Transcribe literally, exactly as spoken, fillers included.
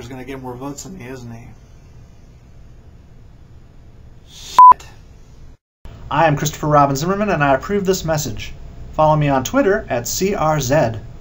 Wagner's going to get more votes than me, isn't he? Shit. I am Christopher Robin Zimmerman, and I approve this message. Follow me on Twitter at C R Z.